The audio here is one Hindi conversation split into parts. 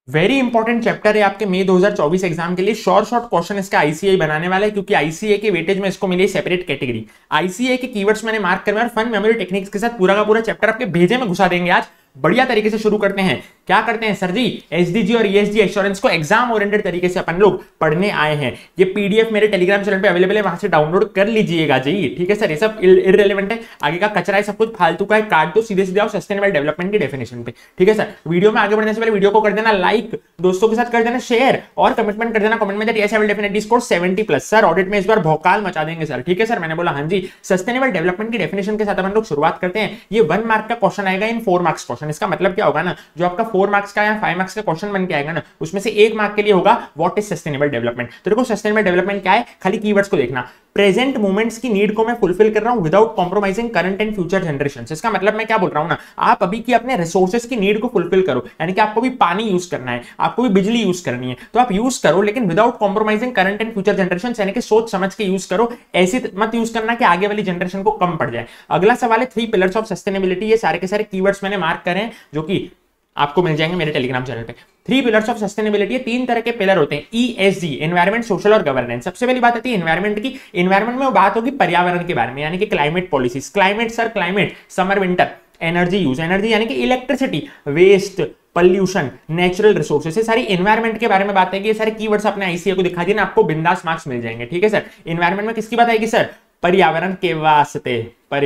वेरी इंपॉर्टेंट चैप्टर है आपके मई 2024 एग्जाम के लिए। शॉर्ट क्वेश्चन इसका आईसीए बनाने वाला है, क्योंकि आईसीए के वेटेज में इसको मिली सेपरेट कैटेगरी। आईसीए के कीवर्ड्स मैंने मार्क करवाए और फन मेमोरी टेक्निक्स के साथ पूरा का पूरा चैप्टर आपके भेजे में घुसा देंगे आज। बढ़िया तरीके से शुरू करते हैं। क्या करते हैं सर जी, एसडीजी और ईएसजी एश्योरेंस को एग्जाम ओरिएंटेड तरीके से अपन लोग पढ़ने आए हैं। ये पीडीएफ मेरे टेलीग्राम चैनल पे अवेलेबल है, वहां से डाउनलोड कर लीजिएगा जी। ठीक है सर, ये सब इररिलेवेंट है, आगे का कचरा है, सब कुछ फालतू का है, काट दो, सीधे सीधे आओ सस्टेनेबल डेवलपमेंट की डेफिनेशन पे। ठीक है सर, वीडियो में आगे बढ़ने से पहले वीडियो को कर देना लाइक, दोस्तों के साथ कर देना शेयर और कमिटमेंट कर देना कमेंट में that yes I will definitely score 70+ sir. Audit में इस बार भौकाल मचा देंगे सर। ठीक है सर, मैंने बोला हाँ जी। सस्टेनेबल डेवलपमेंट की डेफिनेशन के साथ अपन लोग शुरुआत करते हैं। ये 1 मार्क का क्वेश्चन आएगा इन 4 मार्क्स क्वेश्चन। इसका मतलब क्या होगा ना, जो आपका 4 मार्क्स का या 5 मार्क्स का क्वेश्चन बन के आएगा ना, उसमें से 1 मार्क के लिए होगा व्हाट इज सस्टेनेबल डेवलपमेंट। तो देखो सस्टेनेबल डेवलपमेंट क्या है, खाली कीवर्ड्स को देखना। प्रेजेंट मूवमेंट्स की नीड को मैं फुलफिल कर रहा हूं without compromising current and future generations. इसका मतलब मैं क्या बोल रहा हूं ना, आप अभी की अपने रिसोर्सेज की नीड को फुलफिल करो, यानी कि आपको भी पानी यूज करना है, आपको भी बिजली यूज करनी है, तो आप यूज करो, लेकिन without compromising current and future generation, यानी कि सोच समझ के यूज करो। ऐसी मत यूज करना कि आगे वाली जनरेशन को कम पड़ जाए। अगला सवाल है 3 पिलर्स ऑफ सस्टेनेबिलिटी। ये सारे के सारे कीवर्ड्स मैंने मार्क करे हैं, जो कि आपको मिल जाएंगे मेरे टेलीग्राम चैनल पे। 3 पिलर्स ऑफ सस्टेनेबिलिटी, 3 तरह के पिलर होते हैं, ईएसजी, एनवायरमेंट, सोशल और गवर्नेंस। सबसे पहली बात आती है एनवायरमेंट की। एनवायरमेंट में बात होगी पर्यावरण के बारे में, यानी कि climate policies. Climate sir, climate, summer winter, energy use, energy यानी कि electricity, waste, pollution, natural resources, ये सारी एनवायरमेंट के बारे में बात है। ये सारे कीवर्ड्स अपने आईसीए को दिखा दिए ना, आपको बिंदास मार्क्स मिल जाएंगे। ठीक है सर, एनवायरमेंट में किसकी बात आएगी सर, पर्यावरण के वास्ते,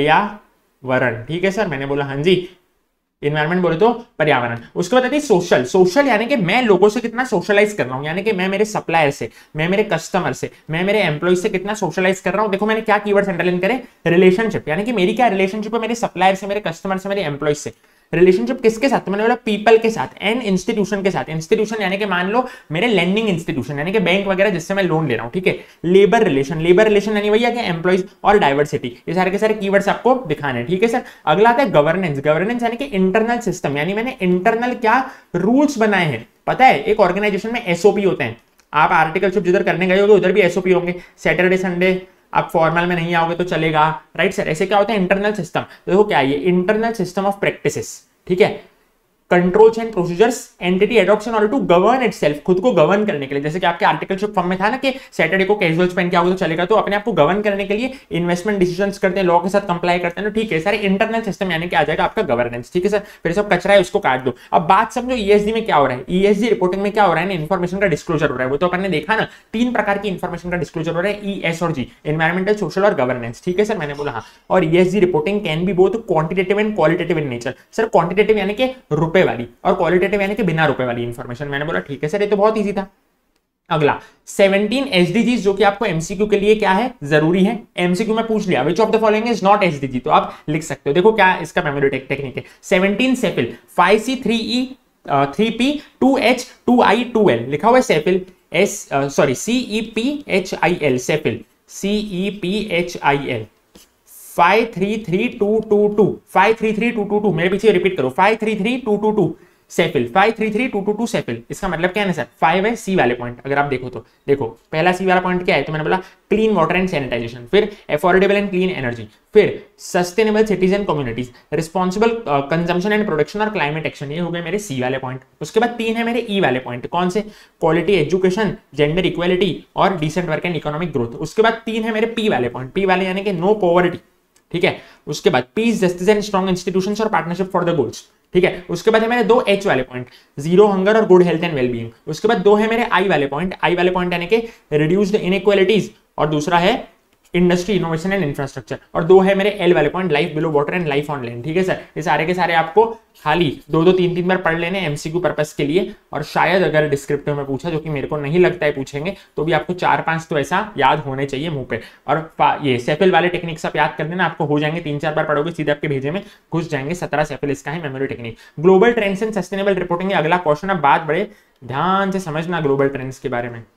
पर्यावरण। ठीक है सर, मैंने बोला हाँ जी, इन्वायरमेंट बोले तो पर्यावरण। उसके बाद आती है सोशल। सोशल यानी कि मैं लोगों से कितना सोशलाइज कर रहा हूं, यानी कि मैं मेरे सप्लायर से, मैं मेरे कस्टमर से, मैं मेरे एम्प्लॉय से कितना सोशलाइज कर रहा हूं। देखो मैंने क्या कीवर्ड्स अंडरलाइन करे, रिलेशनशिप, यानी कि मेरी क्या रिलेशनशिप है मेरे सप्लायर से, मेरे कस्टमर से, मेरे एम्प्लॉय से। रिलेशनशिप किसके साथ, मैंने बोला पीपल के साथ, एंड इंस्टीट्यूशन के साथ। इंस्टीट्यूशन यानी कि मान लो मेरे लेंडिंग इंस्टीट्यूशन, यानी कि बैंक वगैरह जिससे मैं लोन ले रहा हूं। ठीक है, लेबर रिलेशन, लेबर रिलेशन यानी वही है कि एम्प्लॉइज और डाइवर्सिटी। ये सारे के सारे कीवर्ड्स आपको दिखाने हैं। ठीक है सर, अगला आता है गवर्नेंस। गवर्नेंस यानी कि इंटरनल सिस्टम, यानी मैंने इंटरनल क्या रूल्स बनाए हैं। पता है एक ऑर्गेनाइजेशन में एसओपी होते हैं, आप आर्टिकलशिप जिधर करने गए होगे उधर भी एसओपी होंगे। सैटरडे संडे आप फॉर्मल में नहीं आओगे तो चलेगा, राइट सर। ऐसे क्या होता है इंटरनल सिस्टम। देखो क्या है ये, इंटरनल सिस्टम ऑफ प्रैक्टिसेस। ठीक है, controls and procedures entity adoption order to govern itself, खुद को गवर्न करने के लिए। जैसे कि आपके आर्टिकलशिप फॉर्म में था ना कि सैटरडे को कैजुअल्स पहन के आओगे तो चलेगा, तो अपने आप को गवर्न करने के लिए इन्वेस्टमेंट डिसीजंस करते हैं, लॉ के साथ कंप्लाई करते हैं। तो ठीक है, सारे इंटरनल सिस्टम यानी कि आ जाएगा आपका गवर्नेंस। ठीक है सर, फिर सब कचरा है उसको काट दो। अब बात समझो ईएसडी में क्या हो रहा है। ईएसडी रिपोर्टिंग में क्या हो रहा है ना, इन्फॉर्मेशन का डिस्क्लोजर हो रहा है। वो तो अपन ने देखा ना, 3 प्रकार की इन्फॉर्मेशन का डिस्क्लोजर हो रहा है, ईएस और जी, एनवायरमेंटल, सोशल और गवर्नेंस। ठीक है सर, मैंने बोला हाँ। और ESD reporting can be both quantitative and qualitative in nature. Sir quantitative यानी कि रुपए वाली, और क्वालिटेटिव यानी कि बिना रुपए वाली इंफॉर्मेशन। मैंने बोला ठीक है सर, ये तो बहुत इजी था। अगला 17 एसडीजीज, जो कि आपको एमसीक्यू के लिए क्या है, जरूरी है। एमसीक्यू में पूछ लिया which of the following is not SDG, तो आप लिख सकते हो। देखो क्या इसका मेमोरी टेक्निक है। 17 सेफिल, 5C3E 3P 2H 2I 2L लिखा हुआ है सेफिल, CEPHIL, सेफिल, CEPHIL। 533222, 533222, मेरे पीछे रिपीट करो, 533222 सेफिल, 533222 सेफिल। इसका मतलब क्या है ना सर, 5 है सी वाले पॉइंट। अगर आप देखो तो देखो पहला सी वाला पॉइंट क्या है, तो मैंने बोला क्लीन वाटर एंड सैनिटाइजेशन, फिर अफोर्डेबल एंड क्लीन एनर्जी, फिर sustainable cities and communities, responsible consumption and production और क्लाइमेट एक्शन। ये हो गए मेरे सी वाले पॉइंट। उसके बाद 3 है मेरे ई वाले पॉइंट, कौन से, क्वालिटी एजुकेशन, जेंडर इक्वालिटी और decent work and economic growth. उसके बाद 3 है मेरे पी वाले पॉइंट, पी वाले यानी कि नो पॉवर्टी। ठीक है, उसके बाद peace, justice and strong institutions और पार्टनरशिप फॉर द गोल्स। ठीक है, उसके बाद है मेरे 2 एच वाले पॉइंट, जीरो हंगर और गुड हेल्थ एंड वेलबींग। उसके बाद 2 है मेरे आई वाले पॉइंट, आई वाले पॉइंट यानी कि रिड्यूस्ड इनइक्वालिटीज, और दूसरा है इंडस्ट्री, इनोवेशन एंड इंफ्रास्ट्रक्चर, और 2 है मेरे एल वाले point, life below water and life on land. ठीक है सर, ये सारे के सारे आपको खाली 2-2 3-3 बार पढ़ लेने एमसीक्यू पर्पस के लिए। और शायद अगर डिस्क्रिप्टिव में पूछा, जो कि मेरे को नहीं लगता है पूछेंगे, तो भी आपको 4-5 तो ऐसा याद होने चाहिए मुंह पे। और ये सेफिल वाले टेक्निक्स आप याद कर देना, आपको हो जाएंगे, 3-4 बार पढ़ोगे सीधे आपके भेजे में घुस जाएंगे। 17 सेफिल इसका है memory technique. Global trends and sustainable reporting है अगला क्वेश्चन। अब बात बड़े ध्यान से समझना ग्लोबल ट्रेंड्स के बारे में।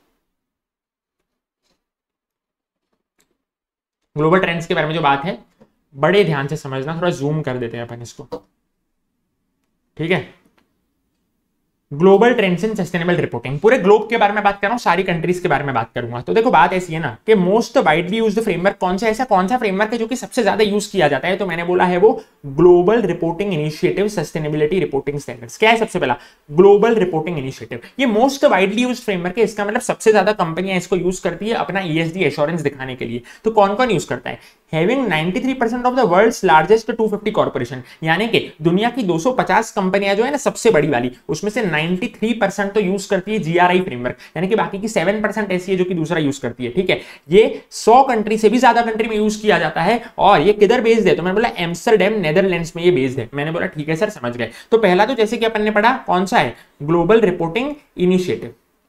ग्लोबल ट्रेंड्स के बारे में जो बात है बड़े ध्यान से समझना, थोड़ा जूम कर देते हैं अपन इसको। ठीक है, global trends in sustainable reporting, पूरे ग्लोब के बारे में बात कर रहा हूं, सारी कंट्रीज के बारे में बात करूंगा। तो देखो बात ऐसी है ना कि मोस्ट वाइडली यूज्ड फ्रेमवर्क कौन सा, ऐसा कौन सा फ्रेमवर्क है जो कि सबसे ज्यादा यूज किया जाता है, तो मैंने बोला है वो global reporting initiative sustainability reporting standards. क्या है सबसे पहला? Global reporting initiative. ये मोस्ट वाइडली यूज्ड फ्रेमवर्क है, इसका मतलब सबसे ज्यादा कंपनियां इसको यूज करती है अपना ईएसडी एश्योरेंस दिखाने के लिए। तो कौन कौन यूज करता है? Having 93% of the world's largest 250 corporation, यानी कि दुनिया की 250 कंपनियां जो है ना सबसे बड़ी वाली, उसमें से 93% तो यूज करती है जीआरआई फ्रेमवर्क, यानी कि बाकी की 7% ऐसी है जो कि दूसरा यूज करती है। ठीक है, ये 100 कंट्री से भी ज्यादा कंट्री में यूज किया जाता है। और ये किधर बेस्ड है? तो मैंने बोला एम्स्टरडैम नेदरलैंड्स में ये बेस्ड है। मैंने बोला ठीक है सर, समझ गए। तो पहला तो जैसे कि अपन ने पढ़ा कौन सा है, global reporting initiative.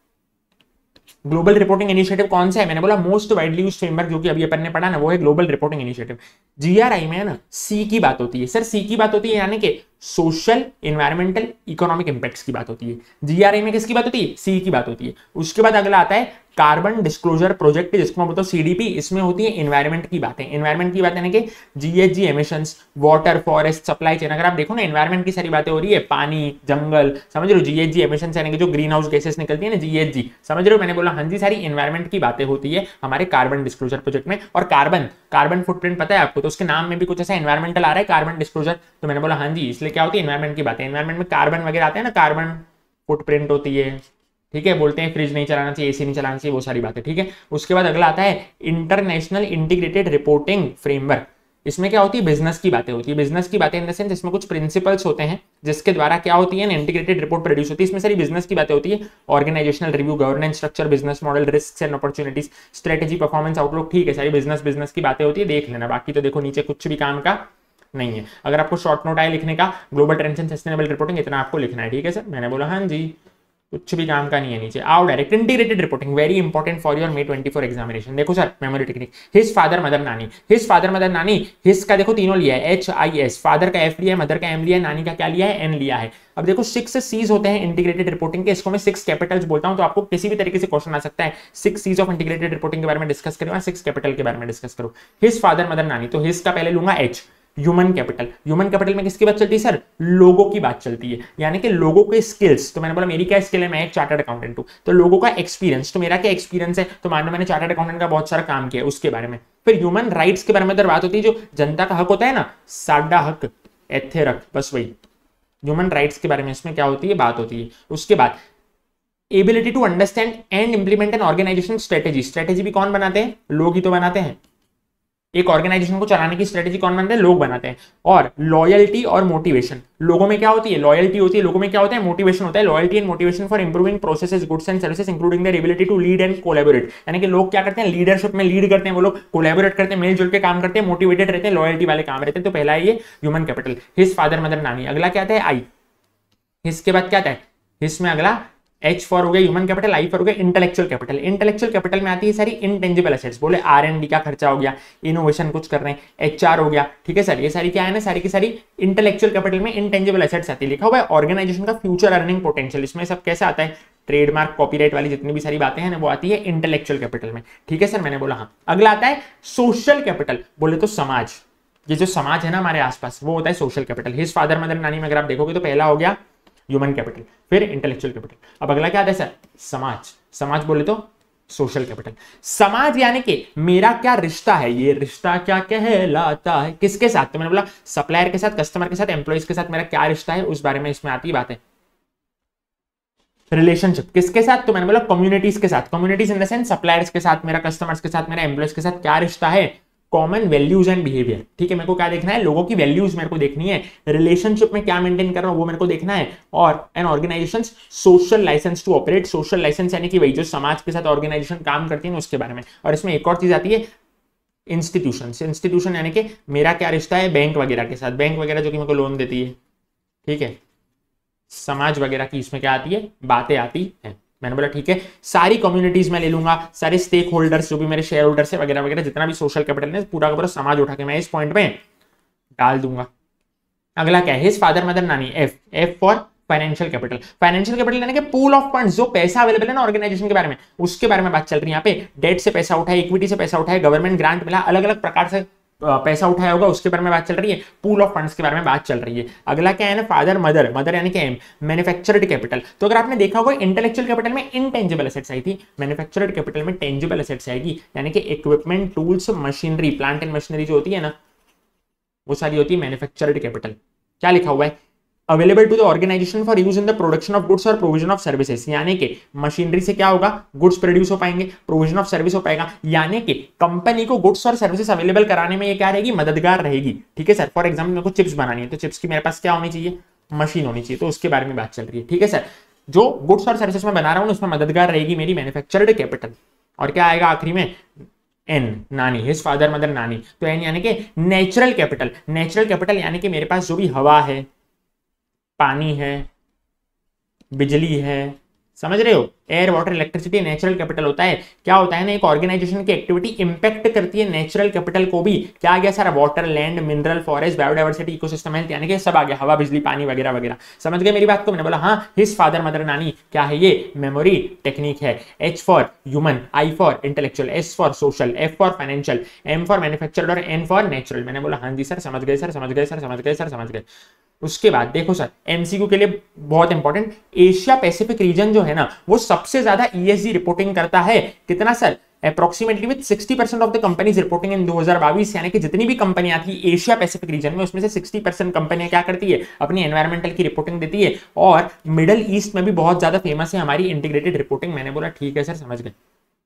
Global reporting initiative कौन सा है? मैंने बोला मोस्ट वाइडली यूज्ड फ्रेमवर्क जो कि अभी अपन ने पढ़ा ना, वो है ग्लोबल रिपोर्टिंग इनिशिएटिव। जीआरआई में है ना सी की बात होती है। सर सी की बात होती है यानी कि सोशल, एनवायरमेंटल, इकोनॉमिक इंपैक्ट्स की बात होती है। जीआरआई में किसकी बात होती है? सी की बात होती है। उसके बाद अगला आता है कार्बन डिस्क्लोजर प्रोजेक्ट, जिसको मैं बोलता हूं सीडीपी। इसमें होती है एनवायरमेंट की बातें। एनवायरमेंट की बात यानी कि GHG emissions, water, forest, supply chain. अगर आप देखो ना एनवायरमेंट की सारी बातें हो रही है, पानी, जंगल, समझ रहे हो? जीएचजी एमिशंस यानी कि जो ग्रीन हाउस गैसेस निकलती है ना, जीएचजी, समझ रहे हो? मैंने बोला हाँ जी, सारी एनवायरमेंट की बातें होती है हमारे कार्बन डिस्क्लोजर प्रोजेक्ट में। और कार्बन फुटप्रिंट पता है आपको, तो उसके नाम में भी कुछ ऐसा एनवायरमेंटल आ रहा है, कार्बन डिस्क्लोजर। तो मैंने बोला हाँ जी, इसलिए क्या होती है एनवायरमेंट की बातें। एनवायरमेंट में कार्बन वगैरह आते हैं ना, कार्बन फुटप्रिंट होती है। ठीक है, बोलते हैं फ्रिज नहीं चलाना चाहिए, एसी नहीं चलाना चाहिए, वो सारी बातें। ठीक है, उसके बाद अगला आता है इंटरनेशनल इंटीग्रेटेड रिपोर्टिंग फ्रेमवर्क। इसमें क्या होती है? बिजनेस की बातें होती है। बिजनेस की बातें इन द सेंस इसमें कुछ प्रिंसिपल्स होते हैं जिसके द्वारा क्या होती है, इंटीग्रेटेड रिपोर्ट प्रोड्यूस होती है। इसमें सारी बिजनेस की बातें होती है, organisational review, governance structure, business model, risks and opportunities, strategy, performance outlook. ठीक है, सारी बिजनेस की बातें होती है, देख लेना। बाकी तो देखो नीचे कुछ भी काम का नहीं है। अगर आपको शॉर्ट नोट आए लिखने का, global trends and sustainable reporting, इतना आपको लिखना है। ठीक है सर, मैंने बोला हाँ जी, कुछ भी काम का नहीं है नीचे। आओ direct, integrated reporting very important for your May 24 examination. देखो sir, memory technique, his father mother नानी, हिज फादर मदर नानी, हिज का देखो तीनों लिया है, HIS, फादर का F लिया है, मदर का M लिया है, नानी का क्या लिया है, N लिया है। अब देखो 6 C's होते हैं इंटीग्रेटेड रिपोर्टिंग के, इसको मैं 6 कैपिटल्स बोलता हूं। तो आपको किसी भी तरीके से क्वेश्चन आ सकता है 6 C's ऑफ इंटीग्रेटेड रिपोर्टिंग के बारे में डिस्कस करो, 6 कैपिटल के बारे में डिस्कस करो। हिज फादर मदर नानी, तो हिज का पहले लूंगा H। Human capital, human capital में किसकी बात चलती है सर? लोगों की बात चलती है, यानी कि लोगों के स्किल्स। तो मैंने बोला मेरी क्या स्किल है, मैं एक चार्टर्ड अकाउंटेंट हूं। तो लोगों का एक्सपीरियंस, तो मेरा क्या एक्सपीरियंस है? तो मान लो मैंने चार्टर्ड अकाउंटेंट का बहुत सारा काम किया, उसके बारे में। फिर ह्यूमन राइट्स के बारे में बात होती है, जो जनता का हक होता है ना, साडा हक, एथे रख, बस वही ह्यूमन राइट्स के बारे में इसमें क्या होती है, बात होती है। उसके बाद ability to understand and implement an organisation strategy. Strategy भी कौन बनाते हैं? लोग ही तो बनाते हैं। एक ऑर्गेनाइजेशन को चलाने की स्ट्रेटेजी कौन बनाते हैं? लोग बनाते हैं। और लॉयल्टी और मोटिवेशन, लोगों में क्या होती है? लॉयल्टी होती है, लोगों में क्या होता है? मोटिवेशन होता है। Loyalty and motivation for improving processes, goods and services, including their ability to lead and collaborate. यानी कि लोग क्या करते हैं? लीडरशिप में लीड करते हैं, वो लोग कोलैबोरेट करते हैं, मिलजुल के काम करते हैं, मोटिवेटेड रहते हैं, लॉयल्टी वाले काम रहते हैं। तो पहला है ये human capital, his father mother नानी। अगला क्या आता है? आई। इसके बाद क्या आता है? इसमें अगला H फॉर हो गया ह्यूमन कैपिटल, I फॉर हो गया इंटेलेक्चुअल कैपिटल। इंटेलेक्चुअल कैपिटल में आती है सारी इंटेंजिबल एसेट्स, बोले R&D का खर्चा हो गया, इनोवेशन कुछ कर रहे हैं, HR हो गया। ठीक है सर, ये सारी क्या है ना, सारी की सारी इंटेलेक्चुअल कैपिटल में इंटेंजिबल एसेट्स आती है। लिखा हुआ है ऑर्गेनाइजेशन का फ्यूचर अर्निंग पोटेंशियल, इसमें सब कैसा आता है? ट्रेडमार्क, कॉपीराइट वाली जितनी भी सारी बातें हैं ना, वो आती है इंटेलेक्चुअल कैपिटल में। ठीक है सर, मैंने बोला हाँ। अगला आता है सोशल कैपिटल, बोले तो समाज, ये जो समाज है ना हमारे आसपास, वो होता है social capital. His father mother नानी में अगर आप देखोगे तो पहला हो गया ह्यूमन कैपिटल, फिर इंटेलेक्चुअल कैपिटल। अब अगला क्या आता है सर? समाज। समाज बोले तो सोशल कैपिटल। समाज यानी कि मेरा क्या रिश्ता है, ये रिश्ता क्या कहलाता है, किसके साथ? तो मैंने बोला सप्लायर के साथ, कस्टमर के साथ, एम्प्लॉइज के साथ मेरा क्या रिश्ता है, उस बारे में इसमें आती बात है। रिलेशनशिप किसके साथ? तो मैंने बोला कम्युनिटीज के साथ। Communities in the sense suppliers के साथ, मेरा कस्टमर्स के साथ, मेरा एम्प्लॉइज के साथ क्या रिश्ता है? Common values and behaviour. ठीक है, मेरे को क्या देखना है? लोगों की वैल्यूज मेरे को देखनी है, रिलेशनशिप में क्या मेंटेन कर रहा हूं वो मेरे को देखना है। और an organisation social licence to operate, social licence यानी कि वही जो समाज के साथ ऑर्गेनाइजेशन काम करती है उसके बारे में। और इसमें एक और चीज आती है इंस्टीट्यूशन। इंस्टीट्यूशन यानी कि मेरा क्या रिश्ता है बैंक वगैरह के साथ, बैंक वगैरह जो कि मेरे को लोन देती है। ठीक है, समाज वगैरह की इसमें क्या आती है? बातें आती है। मैंने बोला ठीक है, सारी कम्युनिटीज में ले लूंगा, सारे स्टेक होल्डर्स जो भी मेरे शेयर होल्डर्स है वगैरह वगैरह, जितना भी सोशल कैपिटल है पूरा का पूरा समाज उठा के मैं इस पॉइंट में डाल दूंगा। अगला क्या है? हिज फादर मदर नानी, F for financial capital. Financial capital यानी कि पूल ऑफ फंड्स, जो पैसा अवेलेबल है ना ऑर्गेनाइजेशन के बारे में, उसके बारे में बात चल रही है यहाँ पे। डेट से पैसा उठाए, इक्विटी से पैसा उठाए, गवर्नमेंट ग्रांट मिला, अलग अलग प्रकार से पैसा उठाया होगा उसके बारे में बात चल रही है, पूल ऑफ फंड्स के बारे में बात चल रही है। अगला क्या है ना, फादर मदर, मदर यानी कि एम, मैन्युफैक्चर्ड कैपिटल। तो अगर आपने देखा होगा इंटेलेक्चुअल कैपिटल में इनटेंजिबल एसेट्स आई थी, मैन्युफैक्चर्ड कैपिटल में टेंजिबल एसेट्स आएगी, यानी कि equipment, tools, machinery, plant and machinery जो होती है ना, वो सारी होती है मैन्युफैक्चर्ड कैपिटल। क्या लिखा हुआ है, available to the organisation for use in the production of goods और प्रोविजन ऑफ सर्विसेज, यानी कि मशीनरी से क्या होगा, गुड्स प्रोड्यूस हो पाएंगे, प्रोविजन ऑफ सर्विस हो पाएगा, यानी कि कंपनी को गुड्स और सर्विसेज अवेलेबल कराने में ये क्या रहेगी, मददगार रहेगी। ठीक है सर, फॉर एग्जाम्पल मेरे को चिप्स बनानी है, तो चिप्स की मेरे पास क्या होनी चाहिए, मशीन होनी चाहिए, तो उसके बारे में बात चल रही है। ठीक है सर, जो गुड्स और सर्विसेज में बना रहा हूं उसमें मददगार रहेगी मेरी मैन्युफैक्चर्ड कैपिटल। और क्या आएगा आखिरी में, एन, नानी, हिज फादर मदर नानी। तो एन यानी कि नेचुरल कैपिटल, नेचुरल कैपिटल यानी कि मेरे पास जो भी हवा है, पानी है, बिजली है, समझ रहे हो, air water electricity natural capital होता है। क्या होता है ना, एक ऑर्गेनाइजेशन की एक्टिविटी इंपैक्ट करती है नेचुरल कैपिटल को भी। क्या आ गया सारा, water, land, mineral, forest, biodiversity, ecosystem health, यानी कि सब आ गया, हवा, बिजली, पानी वगैरह वगैरह। समझ गए मेरी बात को, मैंने बोला हाँ, हिज फादर मदर नानी क्या है, ये मेमोरी टेक्निक है। H for human, I for intellectual, S for social, F for financial, M for manufactured और एन फॉर नेचुरल। मैंने बोला हाँ जी सर, समझ गए सर, समझ गए सर, समझ गए सर, समझ गए। उसके बाद देखो सर, एमसीक्यू के लिए बहुत इंपॉर्टेंट, एशिया पैसिफिक रीजन जो है ना, वो सबसे ज्यादा ईएसजी रिपोर्टिंग करता है। कितना sir, approximately with 60% of the companies reporting in 2022, यानी कि जितनी भी कंपनियां थी एशिया पैसिफिक रीजन में, उसमें से 60% कंपनियां क्या करती है, अपनी एनवायरमेंटल की रिपोर्टिंग देती है। और मिडल ईस्ट में भी बहुत ज्यादा फेमस है हमारी इंटीग्रेटेड रिपोर्टिंग। मैंने बोला ठीक है सर, समझ गए।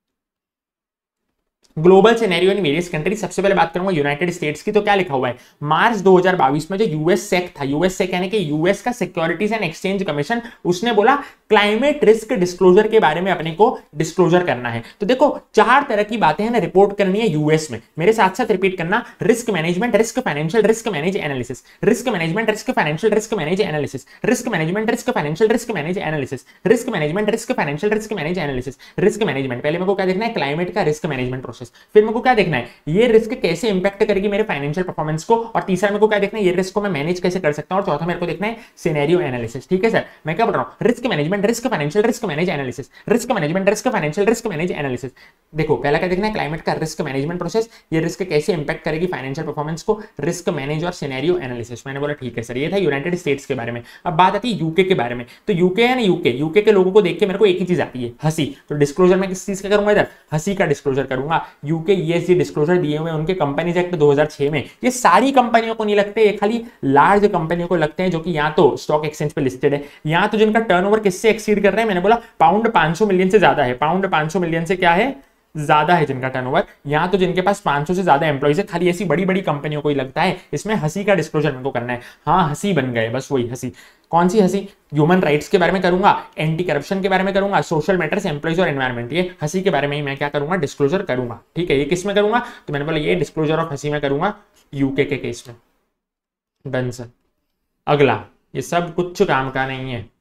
Global scenario in various country, सबसे पहले बात करूंगा यूनाइटेड स्टेट्स की। तो क्या लिखा हुआ है, मार्च 2022 में जो यूएस सेक था, यूएस सेक यानी कि यूएस का सिक्योरिटीज एंड एक्सचेंज कमीशन, उसने बोला क्लाइमेट रिस्क डिस्क्लोजर के बारे में अपने को डिस्क्लोजर करना है। तो देखो 4 तरह की बातें हैं ना रिपोर्ट करनी है यूएस में, मेरे साथ साथ रिपीट करना, risk management, risk financial, risk manage analysis, risk management, risk financial, risk manage analysis, risk management, risk financial, risk manage analysis, risk management, risk financial, risk manage analysis, risk management. पहले मेरे को क्या देखना है, क्लाइमेट का रिस्क मैनेजमेंट प्रोसेस। फिर मेरे को क्या देखना है, ये रिस्क कैसे इंपैक्ट करेगी मेरे फाइनेंशियल परफॉर्मेंस को। और तीसरा मेरे को क्या देखना है, ये रिस्क को मैं मैनेज कैसे कर सकता हूं। और चौथा मेरे को देखना है सिनेरियो एनालिसिस। ठीक है सर, मैं क्या बोल रहा हूं, risk management, risk financial, risk manage analysis, risk management, risk financial, risk manage analysis. देखो पहला क्या देखना है, क्लाइमेट का रिस्क मैनेजमेंट प्रोसेस, ये रिस्क कैसे इंपैक्ट करेगी फाइनेंशियल परफॉर्मेंस को, रिस्क मैनेज और सिनेरियो एनालिसिस। मैंने बोला ठीक है सर, ये था यूनाइटेड स्टेट्स के बारे में। अब बात आती है यूके के बारे में। तो यूके है ना, यूके के लोगों को देख के मेरे को एक ही चीज आती है, हंसी। तो डिस्क्लोजर में किस चीज का करूंगा, इधर हंसी का डिस्क्लोजर करूंगा। यूके ईएसजी डिस्क्लोजर दिए हुए उनके कंपनीज एक्ट 2006 में। ये सारी कंपनियों को नहीं लगते, ये खाली लार्ज कंपनियों को लगते हैं, जो कि या तो स्टॉक एक्सचेंज पे लिस्टेड है, या तो जिनका टर्नओवर किससे एक्सीड कर रहे हैं। मैंने बोला पाउंड 500 मिलियन से ज्यादा है, पाउंड 500 मिलियन से क्या है, ज्यादा है जिनका टर्नओवर, या तो जिनके पास 500 से ज्यादा एम्प्लॉइज है। खाली ऐसी बड़ी बड़ी कंपनियों को ही लगता है। इसमें हंसी का डिस्क्लोजर मेरे को करना है। हाँ, हंसी बन गए, बस वही हंसी। कौन सी हंसी, ह्यूमन राइट्स के बारे में करूंगा, एंटी करप्शन के बारे में करूंगा, सोशल मैटर्स, एम्प्लॉइज और एनवायरमेंट, ये हंसी के बारे में ही मैं क्या करूंगा, डिस्क्लोजर करूंगा। ठीक है, ये किस में करूंगा, तो मैंने बोला ये डिस्क्लोजर ऑफ हंसी में करूंगा, यूके के केस में। Done sir. अगला, ये सब कुछ काम का नहीं है,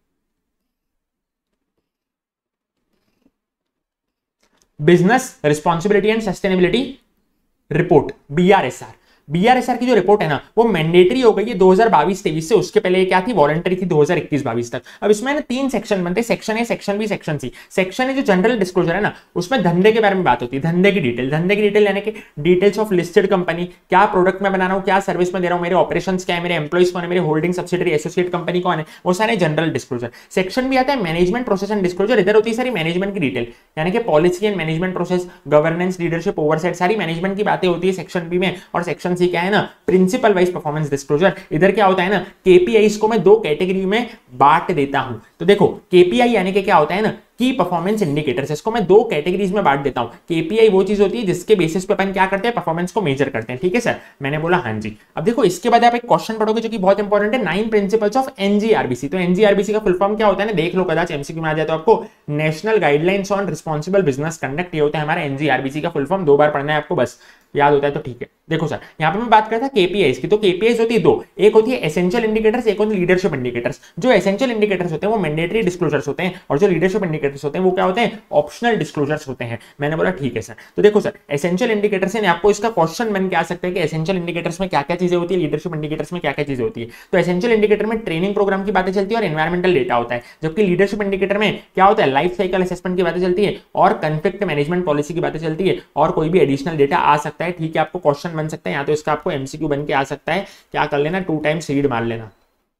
business responsibility and sustainability report, BRSR. BRSR की जो रिपोर्ट है ना, वो मैंडेटरी हो गई है 2022-23 से। उसके पहले क्या थी, वॉलंटरी थी 2021-22 तक। अब इसमें ना 3 सेक्शन बनते हैं, section A, section B, section C. Section A जो जनरल डिस्क्लोजर है ना, उसमें धंधे के बारे में बात होती है, धंधे की डिटेल। धंधे की डिटेल यानी कि डिटेल्स ऑफ लिस्टेड कंपनी, क्या प्रोडक्ट में बना रहा हूँ, क्या सर्विस में दे रहा हूँ, मेरे ऑपरेशंस क्या है, मेरे एम्प्लॉइज कौन है, मेरे होल्डिंग सब्सिडरी एसोसिएट कंपनी कौन है, वो सारे जनरल डिस्क्लोजर। सेक्शन भी आता है मैनेजमेंट प्रोसेस एंड डिस्क्लोजर। इधर होती है सारी मैनेजमेंट की डिटेल, यानी कि policy and management process, governance, leadership, oversight, सारी मैनेजमेंट की बातें होती है सेक्शन बी में। और सेक्शन सी क्या है ना, प्रिंसिपल वाइज परफॉर्मेंस डिस्क्लोजर। इधर क्या होता है ना, केपीआईज को मैं 2 कैटेगरी में बांट देता हूं। तो देखो केपीआई यानी कि क्या होता है ना, की परफॉर्मेंस इंडिकेटर्स, इसको मैं 2 कैटेगरीज में बांट देता हूं। केपीआई वो चीज होती है जिसके बेसिस पे अपन क्या करते हैं, परफॉर्मेंस को मेजर करते हैं। ठीक है सर, मैंने बोला हाँ जी। अब देखो इसके बाद आप एक क्वेश्चन पढ़ोगे जो कि बहुत इंपॉर्टेंट है, 9 प्रिंसिपल्स ऑफ एनजीआरबीसी। तो एनजीआरबीसी का फुल फॉर्म क्या होता है ना, देख लो, कदाच एमसीक्यू में आ जाए तो आपको, national guidelines on responsible business conduct. ये होता है हमारा एनजीआरबीसी का फुल फॉर्म। 2 बार पढ़ना है आपको, बस याद होता है तो ठीक है। देखो सर, यहाँ पे मैं बात करता केपीआईज की। तो केपीआईज होती है 2, एक होती है एसेंशियल इंडिकेटर्स, एक होती है लीडरशिप इंडिकेटर्स। जो एसेंशियल इंडिकेटर्स होते हैं वो मैंडेटरी डिस्क्लोजर्स होते हैं, और जो लीडरशिप इंडिकेटर्स होते हैं वो क्या होते हैं, ऑप्शनल डिस्क्लोजर्स होते हैं। मैंने बोला ठीक है सर। तो देखो सर, एसेंशियल इंडिकेटर्स से आपको इसका क्वेश्चन बन के आ सकता है कि एसेंशियल इंडिकेटर्स में क्या क्या चीजें होती है, लीडरशिप इंडिकेटर्स में क्या क्या चीजें होती है। तो एसेंशियल इंडिकेटर में ट्रेनिंग प्रोग्राम की बातें चलती है और एनवायरमेंटल डेटा होता है, जबकि लीडरशिप इंडिकेटर में क्या होता है, लाइफ साइकिल असेसमेंट की बातें चलती है और कंफ्लिक्ट मैनेजमेंट पॉलिसी की बातें चलती है, और कोई भी एडिशनल डेटा आ सकता है। ठीक है, आपको क्वेश्चन बन सकता है, या तो इसका आपको एमसीक्यू बन के आ सकता है, क्या कर लेना 2 टाइम्स रीड मार लेना,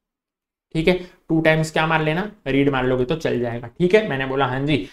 ठीक है 2 टाइम्स क्या मार लेना, रीड मार लोगे तो चल जाएगा, ठीक है। मैंने बोला हाँ जी।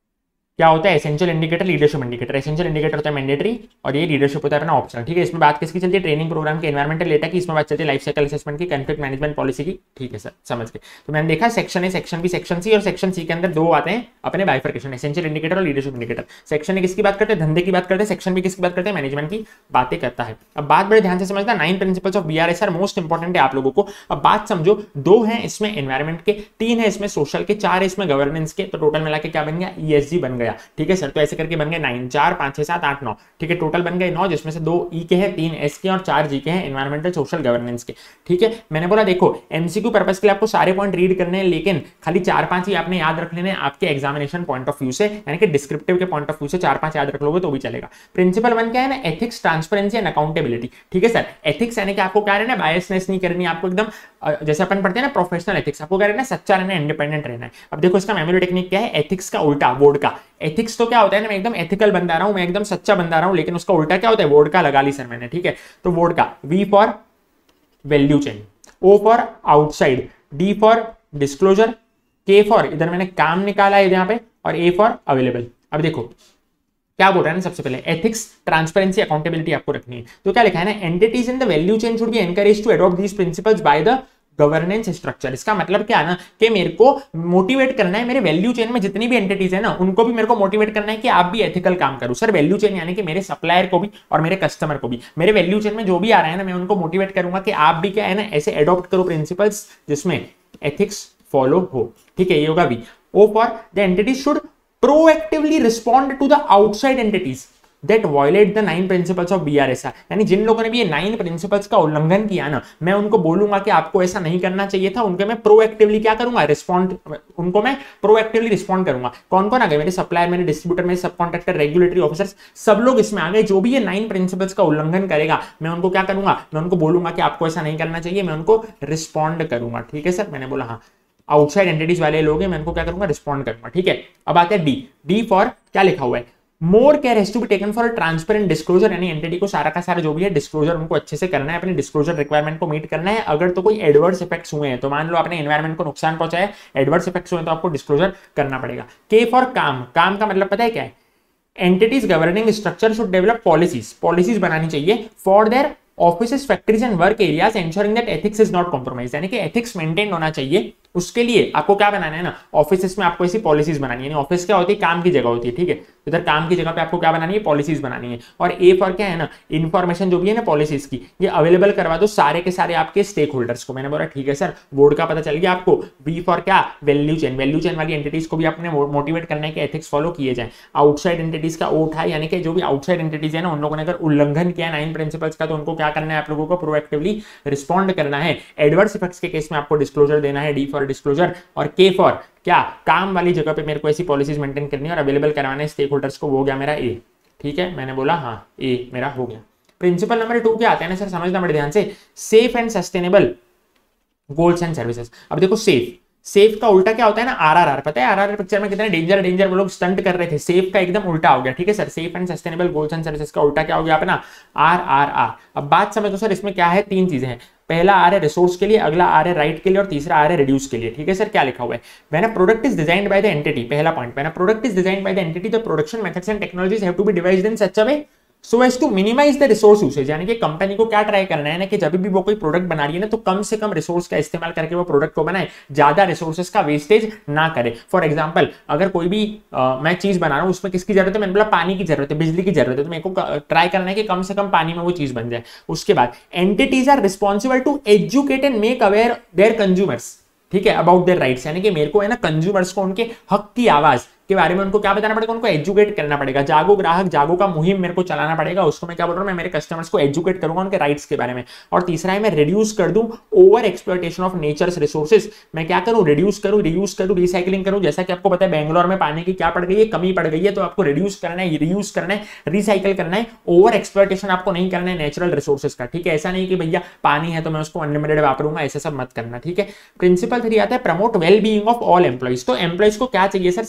क्या होता है essential indicator, leadership indicator. Essential indicator होता है मैंडेटरी और ये लीडरशिप होता है अपना ऑप्शनल, ठीक है। इसमें बात किसकी चलती है, ट्रेनिंग प्रोग्राम के, एनवायरमेंटल डेटा की, इसमें बात चलती है लाइफ साइकिल असेसमेंट की, कॉन्फ्लिक्ट मैनेजमेंट पॉलिसी की, ठीक है सर समझ गए। तो मैंने देखा section A, section B, section C, और सेक्शन सी के अंदर 2 आते हैं अपने बाइफरकेशन, एसेंशियल इंडिकेटर और लीडरशिप इंडिकेटर। सेक्शन ए किसकी बात करते हैं, धंधे की बात करते हैं, सेक्शन बी किसकी बात करते हैं, मैनेजमेंट की बातें करता है। अब बात बड़े ध्यान से समझना, 9 principles of BRS R most important है आप लोगों को। अब बात समझो, 2 हैं इसमें एनवायरमेंट के, 3 है इसमें सोशल के, 4 है इसमें गवर्नेंस के, तो टोटल मिला के क्या बन गया, ईएसजी बन गया, ठीक है सर। तो ऐसे करके बन गए 9, 4 5 6 7 8 9, ठीक है। टोटल बन गए 9, जिसमें से 2 ई के हैं, 3 एस के और 4 जी के हैं, एनवायरमेंटल सोशल गवर्नेंस के, ठीक है। मैंने बोला देखो एमसीक्यू पर्पस के लिए आपको सारे पॉइंट रीड करने हैं, लेकिन खाली 4-5 ही आपने याद रख लेने आपके एग्जामिनेशन पॉइंट ऑफ व्यू से, यानी कि डिस्क्रिप्टिव के पॉइंट ऑफ व्यू से 4-5 याद रख लोगे तो भी चलेगा। प्रिंसिपल 1 क्या है ना, एथिक्स, ट्रांसपेरेंसी एंड अकाउंटेबिलिटी, ठीक है सर। एथिक्स यानी कि आपको क्या रहना है, बायसनेस नहीं करनी आपको, एकदम जैसे अपन पढ़ते हैं ना प्रोफेशनल एथिक्स, आपको क्या रहना है, सच्चा रहना है, इंडिपेंडेंट रहना है। अब देखो इसका मेमोरी टेक्निक क्या है, एथिक्स का उल्टा वोड का। एथिक्स तो क्या होता है ना, मैं एकदम एथिकल बंदा रहा हूं, मैं एकदम सच्चा बंदा रहा हूं, लेकिन उसका उल्टा क्या होता है, वोड का लगा ली सर मैंने, ठीक है। तो वोड का, V for value chain, O for outside, D for disclosure, K for इधर मैंने काम निकाला है यहाँ पे, और ए फॉर अवेलेबल। अब देखो क्या बोल रहा है ना, सबसे पहले एथिक्स, ट्रांसपेरेंसी, अकाउंटेबिलिटी आपको रखनी है। तो क्या लिखा है ना, entities in the value chain should be encourage to adopt these principles by the governance structure. इसका मतलब क्या है ना, कि मेरे को मोटिवेट करना है, मेरे वैल्यू चेन में जितनी भी एंटिटीज है ना, उनको भी मेरे को मोटिवेट करना है कि आप भी एथिकल काम करो। सर वैल्यू चेन यानी कि मेरे सप्लायर को भी और मेरे कस्टमर को भी, मेरे वैल्यू चेन में जो भी आ रहा है ना, मैं उनको मोटिवेट करूंगा कि आप भी क्या है ना, ऐसे एडॉप्ट करो प्रिंसिपल्स जिसमें एथिक्स फॉलो हो, ठीक है। ये होगा B. O for the entities should proactively respond to the outside entities that violate the 9 principles of BRSR, यानी जिन लोगों ने भी ये 9 प्रिंसिपल्स का उल्लंघन किया ना, मैं उनको बोलूंगा कि आपको ऐसा नहीं करना चाहिए था, उनके मैं प्रोएक्टिवली क्या करूंगा, रिस्पॉन्ड, उनको मैं प्रोएक्टिवली रिस्पॉन्ड करूंगा। कौन कौन आ गए, मेरे सप्लायर, मेरे डिस्ट्रीब्यूटर, मेरे सब कॉन्ट्रैक्टर, रेगुलेटरी ऑफिसर्स, सब लोग इसमें आ गए। जो भी ये 9 प्रिंसिपल्स का उल्लंघन करेगा, मैं उनको क्या करूंगा, मैं उनको बोलूंगा कि आपको ऐसा नहीं करना चाहिए, मैं उनको रिस्पॉन्ड करूंगा, ठीक है सर। मैंने बोला हाँ, आउटसाइड एंटिटीज वाले लोग हैं, मैं उनको क्या करूंगा, रिस्पॉन्ड करूंगा, ठीक है। अब आते हैं डी। डी फॉर क्या लिखा हुआ है, more care has to be taken for transparent disclosure, यानी एंटिटी को सारा का सारा जो भी है डिस्क्लोजर उनको अच्छे से करना है, अपने डिस्क्लोजर रिक्वायरमेंट को मीट करना है। अगर तो कोई एडवर्स इफेक्ट्स हुए हैं, तो मान लो आपने एनवायरमेंट को नुकसान पहुंचाया, एडवर्स इफेक्ट्स हुए तो आपको डिस्क्लोजर करना पड़ेगा। के फॉर काम, काम का मतलब पता है क्या है, entities governing structure should develop policies, policies बनानी चाहिए for their offices, factories and work areas, ensuring that ethics is not compromise, यानी कि एथिक्स मेंटेन होना चाहिए। उसके लिए आपको क्या बनाना है ना, ऑफिस में आपको ऐसी पॉलिसीज बनानी है। ऑफिस क्या होती है, काम की जगह होती है, ठीक है। इधर काम की जगह पे आपको क्या बनानी है, पॉलिसीज बनानी है। और ए फॉर क्या है ना, इंफॉर्मेशन जो भी है ना पॉलिसीज की, ये अवेलेबल करवा दो सारे के सारे आपके स्टेक होल्डर्स को। मैंने बोला ठीक है सर, बोर्ड का पता चल गया आपको। बी फॉर क्या, वैल्यू चेन, वैल्यू चेन वाली एंटिटीज को भी आपने मोटिवेट करना है कि एथिक्स फॉलो किए जाए। आउटसाइड एंटिटीज का ओ था, यानी कि जो भी आउटसाइड एंटिटीज है ना, उन लोगों ने अगर उल्लंघन किया 9 प्रिंसिपल्स का, तो उनको क्या करना है, आप लोगों को प्रोएक्टिवली रिस्पॉन्ड करना है। एडवर्स इफेक्ट्स के केस में आपको डिस्क्लोजर देना है, डी फॉर डिस्क्लोजर। और के फॉर क्या, काम वाली जगह पे मेरे को ऐसी पॉलिसीज मेंटेन करनी है और अवेलेबल करवाना है स्टेक होल्डर्स को। वो हो गया मेरा ए, ठीक है। मैंने बोला हाँ, ए मेरा हो गया। प्रिंसिपल नंबर 2 क्या आता है ना सर, समझना बड़े ध्यान से, safe and sustainable goals and services. अब देखो सेफ का उल्टा क्या होता है ना, आरआरआर। पता है आरआरआर पिक्चर में कितने डेंजर वो लोग स्टंट कर रहे थे, सेफ का एकदम उल्टा हो गया, ठीक है sir. Safe and sustainable goals and services का उल्टा क्या हो गया अपना, आरआरआर। अब बात समझो सर, इसमें क्या है, 3 चीजें हैं। पहला आर है रिसोर्स के लिए, अगला आर है राइट के लिए, और तीसरा आर है रिड्यूस के लिए, ठीक है सर। क्या लिखा हुआ है, when a product is designed by the entity, पहला point, when a product is designed by the entity the production methods and technologies have to be devised in such a way so as to minimise the resource usage, यानी कि कंपनी को क्या ट्राई करना है ना, कि जब भी वो कोई प्रोडक्ट बना रही है ना, तो कम से कम रिसोर्स का इस्तेमाल करके वो प्रोडक्ट को बनाए, ज्यादा रिसोर्सेज का वेस्टेज ना करे। फॉर एग्जांपल, अगर कोई भी मैं चीज बना रहा हूं, उसमें किसकी जरूरत है, मैंने बोला पानी की जरूरत है, बिजली की जरूरत है, तो मेरे को ट्राई करना है कि कम से कम पानी में वो चीज बन जाए। उसके बाद entities are responsible to educate and make aware their consumers, ठीक है, अबाउट देयर राइट्स, यानी कि मेरे को है ना कंज्यूमर्स को उनके हक की आवाज के बारे में उनको क्या बताना पड़ेगा, उनको एजुकेट करना पड़ेगा। जागो ग्राहक जागो का मुहिम मेरे को चलाना पड़ेगा। उसको मैं क्या बोल रहा हूं, मैं मेरे कस्टमर्स को एजुकेट करूंगा उनके राइट्स के बारे में। और तीसरा है, मैं रिड्यूस कर दूं over exploitation of nature's resources. मैं क्या करूं, रिड्यूस करूं, रीयूज करूं, रिसाइकलिंग करूं। जैसा कि आपको पता है बेंगलोर में पानी की क्या पड़ गई है, कमी पड़ गई है, तो आपको रिड्यूस करना है, रीयूज करना है, रिसाइकल करना है। ओवर एक्सप्लॉयटेशन आपको नहीं करना है नेचुरल रिसोर्सेज का, ठीक है। ऐसा नहीं कि भैया पानी है तो मैं उसको अनलिमिटेड वापरूंगा, ऐसा सब मत करना, ठीक है। प्रिंसिपल 3 आता है, promote well being of all employees. तो एम्प्लॉइज को क्या चाहिए सर, सिंपल सा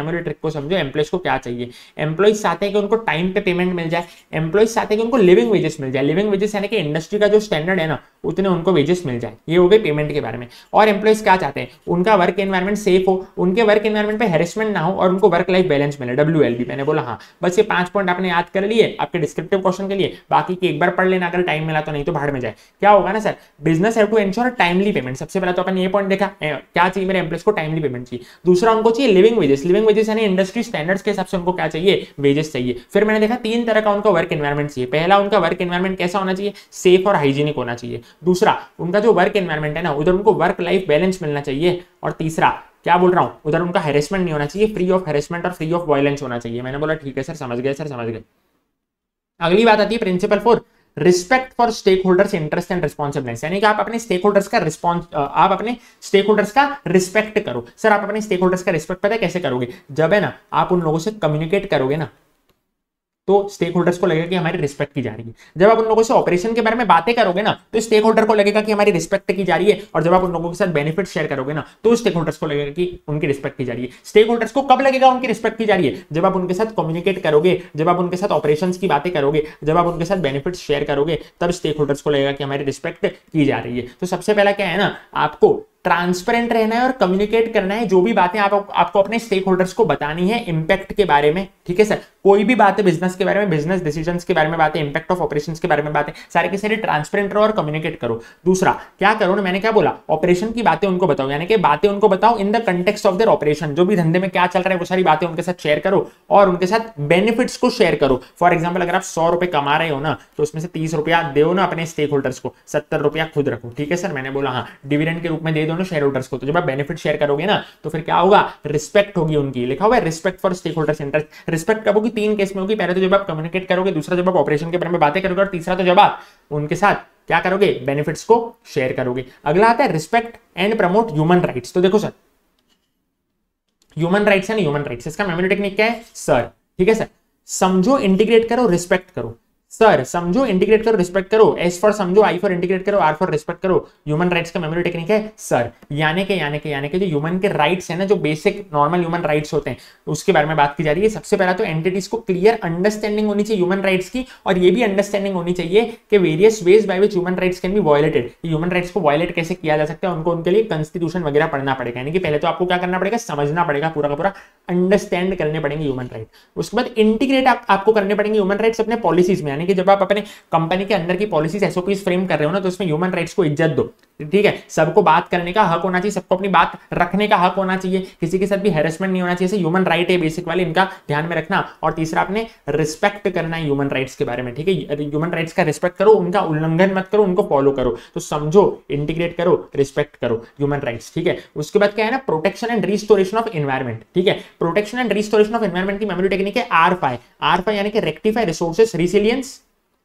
मेमोरी ट्रिक को समझो, एम्प्लॉइज को क्या चाहिए। एम्प्लॉइज चाहते हैं कि उनको टाइम पे पेमेंट मिल जाए, एम्प्लॉइज चाहते हैं कि उनको लिविंग वेजेस मिल जाए। लिविंग वेजेस यानी कि इंडस्ट्री का जो स्टैंडर्ड है ना उतने उनको वेजेस मिल जाए, ये हो गए पेमेंट के बारे में। और एम्प्लॉइज क्या चाहते हैं, उनका वर्क एनवायरमेंट सेफ हो, उनके वर्क एनवायरमेंट पे हेरेसमेंट ना हो और उनको वर्क लाइफ बैलेंस मिले, WLB। मैंने बोला हाँ, बस ये 5 पॉइंट आपने याद कर लिए आपके डिस्क्रिप्टिव क्वेश्चन के लिए, बाकी की एक बार पढ़ लेना अगर टाइम मिला तो, नहीं तो भाड़ में जाए। क्या होगा ना sir, business have to ensure timely payment. सबसे पहले तो अपन ये पॉइंट देखा, क्या चाहिए मेरे एम्प्लॉइज को, टाइमली पेमेंट चाहिए। दूसरा उनको चाहिए लिविंग वेजेस। लिविंग वेजेस यानी इंडस्ट्री स्टैंडर्ड्स के हिसाब से उनको क्या चाहिए, वेजेस चाहिए। फिर मैंने देखा 3 तरह का उनका वर्क एनवायरमेंट चाहिए। पहला उनका वर्क एनवायरमेंट कैसा होना चाहिए, सेफ और हाइजीनिक होना चाहिए। दूसरा उनका जो वर्क एनवायरमेंट है ना उधर उनको वर्क लाइफ बैलेंस मिलना चाहिए। और तीसरा क्या बोल रहा हूं, उधर उनका हेरेसमेंट नहीं होना चाहिए, फ्री ऑफ हेरेसमेंट और फ्री ऑफ वायलेंस होना चाहिए। मैंने बोला ठीक है सर, समझ गए सर, समझ गए। अगली बात आती है principle 4, respect for stakeholders interest and responsibilities. यानी कि आप अपने स्टेक होल्डर्स का आप अपने स्टेक होल्डर्स का रिस्पेक्ट करो। सर आप अपने स्टेक होल्डर्स का रिस्पेक्ट पता है कैसे करोगे, जब है ना आप उन लोगों से कम्युनिकेट करोगे ना तो स्टेक होल्डर्स को लगेगा कि हमारी रिस्पेक्ट की जा रही है। जब आप उन लोगों से ऑपरेशन के बारे में बातें करोगे ना तो स्टेक होल्डर को लगेगा कि हमारी रिस्पेक्ट की जा रही है। और जब आप उन लोगों के साथ बेनिफिट शेयर करोगे ना तो स्टेक होल्डर्स को लगेगा कि उनकी रिस्पेक्ट की जा रही है। स्टेक होल्डर्स को कब लगेगा उनकी रिस्पेक्ट की जा रही है, जब आप उनके साथ कम्युनिकेट करोगे, जब आप उनके साथ ऑपरेशन की बातें करोगे, जब आप उनके साथ बेनिफिट शेयर करोगे, तब स्टेक होल्डर्स को लगेगा कि हमारी रिस्पेक्ट की जा रही है। तो सबसे पहला क्या है ना, आपको ट्रांसपेरेंट रहना है और कम्युनिकेट करना है। जो भी बातें आपको अपने स्टेक होल्डर्स को बतानी है इंपैक्ट के बारे में, ठीक है सर। कोई भी बात है बिजनेस के बारे में, बिजनेस डिसीजंस के बारे में बातें, इंपैक्ट ऑफ ऑपरेशंस के बारे में बातें, सारे के सारे ट्रांसपेरेंट रहो और कम्युनिकेट करो। दूसरा क्या करो ना, मैंने क्या बोला, ऑपरेशन की बातें उनको बताओ, यानी कि बातें उनको बताओ in the context of their operation. जो भी धंधे में क्या चल रहा है वो सारी बातें उनके साथ शेयर करो और उनके साथ बेनिफिट्स को शेयर करो। फॉर एग्जाम्पल अगर आप 100 रुपए कमा रहे हो ना तो उसमें से 30 रुपया दो ना अपने स्टेक होल्डर्स को, 70 रुपया खुद रखो, ठीक है सर। मैंने बोला हाँ, डिविडेंड के रूप में दे दो ना शेयर होल्डर्स को। तो जब आप बेनिफिट शेयर करोगे ना तो फिर क्या होगा, रिस्पेक्ट होगी उनकी। लिखा हुआ है respect for stakeholders interest. Respect कब होगी, 3 केस में होगी। पहले तो जब आप कम्युनिकेट करोगे, दूसरा जब आप ऑपरेशन के बारे में बातें करोगे और तीसरा तो जब आप उनके साथ क्या करोगे, बेनिफिट्स को शेयर करोगे। अगला आता है respect and promote human rights. तो देखो सर, ह्यूमन राइट्स है ना, ह्यूमन राइट्स, इसका मेमोरी टेक्निक क्या है सर, ठीक है सर। समझो, इंटीग्रेट करो, रिस्पेक्ट करो। सर समझो, इंटीग्रेट करो, रिस्पेक्ट करो। एस फॉर समझो, आई फॉर इंटीग्रेट करो, आर फॉर रिस्पेक्ट करो। ह्यूमन राइट्स का मेमोरी टेक्निक है सर, यानी कि जो ह्यूमन के राइट्स है ना, जो बेसिक नॉर्मल ह्यूमन राइट्स होते हैं उसके बारे में बात की जा रही है। सबसे पहला तो एंटिटीज को क्लियर अंडरस्टैंडिंग होनी चाहिए ह्यूमन राइट्स की, और ये भी अंडरस्टैंडिंग होनी चाहिए कि various ways by which human rights can be violated. Human rights को वायलेट कैसे किया जा सकता है, उनको उनके लिए कॉन्स्टिट्यूशन वगैरह पढ़ना पड़ेगा। यानी कि पहले तो आपको क्या करना पड़ेगा, समझना पड़ेगा, पूरा का पूरा अंडरस्टैंड करने पड़ेंगे ह्यूमन राइट। उसके बाद इंटीग्रेट आपको करने पड़ेंगे ह्यूमन राइट्स अपने पॉलिसीज में। यानी कि जब आप अपने कंपनी के अंदर की पॉलिसीज एसओपीज फ्रेम कर रहे हो ना तो उसमें ह्यूमन राइट्स को इज्जत दो, ठीक है। सबको बात करने का हक होना चाहिए, सबको अपनी बात रखने का हक होना चाहिए, किसी के साथ भी हैरेसमेंट नहीं होना चाहिए। ह्यूमन राइट है बेसिक वाले, इनका ध्यान में रखना। और तीसरा आपने रिस्पेक्ट करना है ह्यूमन राइट्स के बारे में, ठीक है। ह्यूमन राइट्स का रिस्पेक्ट करो, उनका उल्लंघन मत करो, उनको फॉलो करो। तो समझो, इंटीग्रेट करो, रिस्पेक्ट करो ह्यूमन राइट्स, ठीक है। उसके बाद क्या है ना, protection and restoration of environment, ठीक है। Protection and restoration of environment की मेमोरी टेक्निक है R5। R5 यानी कि रेक्टिफाई, रिसोर्सेस, रिसिलियंस,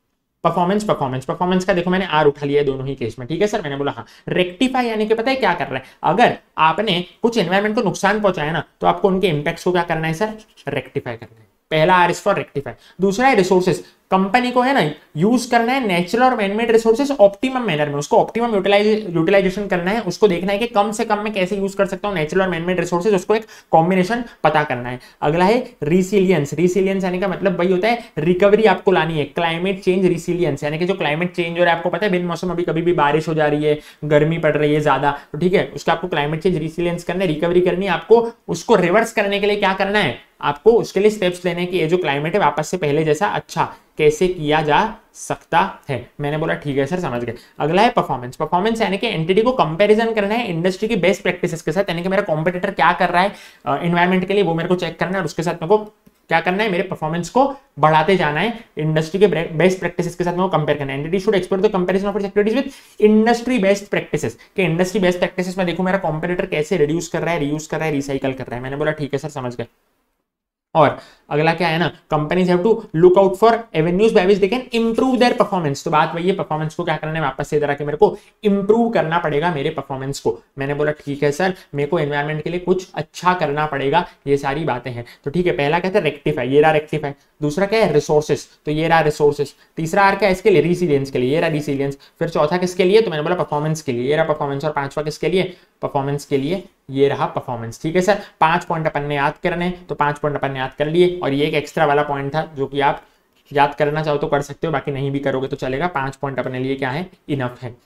परफॉर्मेंस का देखो मैंने आर उठा लिया है दोनों ही केस में, ठीक है सर। मैंने बोला हाँ, रेक्टिफाई यानी कि पता है क्या कर रहा है, अगर आपने कुछ एनवायरमेंट को नुकसान पहुंचाया ना तो आपको उनके इंपैक्ट्स को क्या करना है सर, रेक्टिफाई करना है। पहला आर इज फॉर रेक्टिफाई। दूसरा है रिसोर्सेस, कंपनी को है ना यूज करना है नेचुरल और मैनमेड रिसोर्सेज ऑप्टिमम मैनर में, उसको ऑप्टिमम यूटिलाइजेशन करना है। उसको देखना है कि कम से कम में कैसे यूज कर सकता हूं नेचुरल और मैनमेड रिसोर्सेज, उसको एक कॉम्बिनेशन पता करना है। अगला है रिसिलियंस। रिसिलियंस यानी का मतलब वही होता है रिकवरी आपको लानी है, क्लाइमेट चेंज रिसिलियंस। यानी कि जो क्लाइमेट चेंज हो रहा है, आपको पता है बिन मौसम अभी कभी भी बारिश हो जा रही है, गर्मी पड़ रही है ज्यादा, तो ठीक है उसका आपको क्लाइमेट चेंज रिसिलियंस करना है, रिकवरी करनी है। आपको उसको रिवर्स करने के लिए क्या करना है, आपको उसके लिए स्टेप्स लेने की, ये जो क्लाइमेट है वापस से पहले जैसा अच्छा कैसे किया जा सकता है। मैंने बोला ठीक है सर, समझ गए। अगला है परफॉर्मेंस। परफॉर्मेंस यानी कि एंटिटी को कंपैरिजन करना है इंडस्ट्री की बेस्ट प्रैक्टिसेस के साथ, यानी कि मेरा कॉम्पिटिटर क्या कर रहा है एनवायरमेंट के लिए वो मेरे को चेक करना है, और उसके साथ मेरे को क्या करना है, मेरे परफॉर्मेंस को बढ़ाते जाना है इंडस्ट्री के बेस्ट प्रैक्टिसेस के साथ मेरे को कंपेयर करना है। Entity should explore the comparison of its activities with industry best practices, कि इंडस्ट्री बेस्ट प्रैक्टिसेस में देखो मेरा कॉम्पिटिटर कैसे रिड्यूस कर रहा है, रीयूज कर रहा है, रिसाइकल कर रहा है। मैंने बोला ठीक है सर, समझ गए। और अगला क्या है ना, companies have to look out for avenues by which they can improve their performance. तो बात वही है, परफॉर्मेंस को क्या करना है, वापस से इधर आके मेरे को इंप्रूव करना पड़ेगा मेरे परफॉर्मेंस को। मैंने बोला ठीक है सर, मेरे को एनवायरमेंट के लिए कुछ अच्छा करना पड़ेगा, ये सारी बातें हैं। तो ठीक है, पहला कहते हैं रेक्टिफाई, ये रहा रेक्टिफाई। दूसरा क्या है, रिसोर्सेस, तो ये रहा रिसोर्सेस। तीसरा आर क्या है इसके लिए, रिसिलियंस के लिए, ये रहा रिसिलियंस। फिर चौथा किसके लिए, तो मैंने बोला परफॉर्मेंस के लिए, ये रहा परफॉर्मेंस। और पांचवा किसके लिए, परफॉर्मेंस के लिए, ये रहा परफॉर्मेंस। ठीक है सर, 5 पॉइंट अपन ने याद करने, तो 5 पॉइंट अपन ने याद कर लिए। और ये एक एक्स्ट्रा वाला पॉइंट था जो कि आप याद करना चाहो तो कर सकते हो, बाकी नहीं भी करोगे तो चलेगा। 5 पॉइंट अपने लिए क्या है, इनफ है।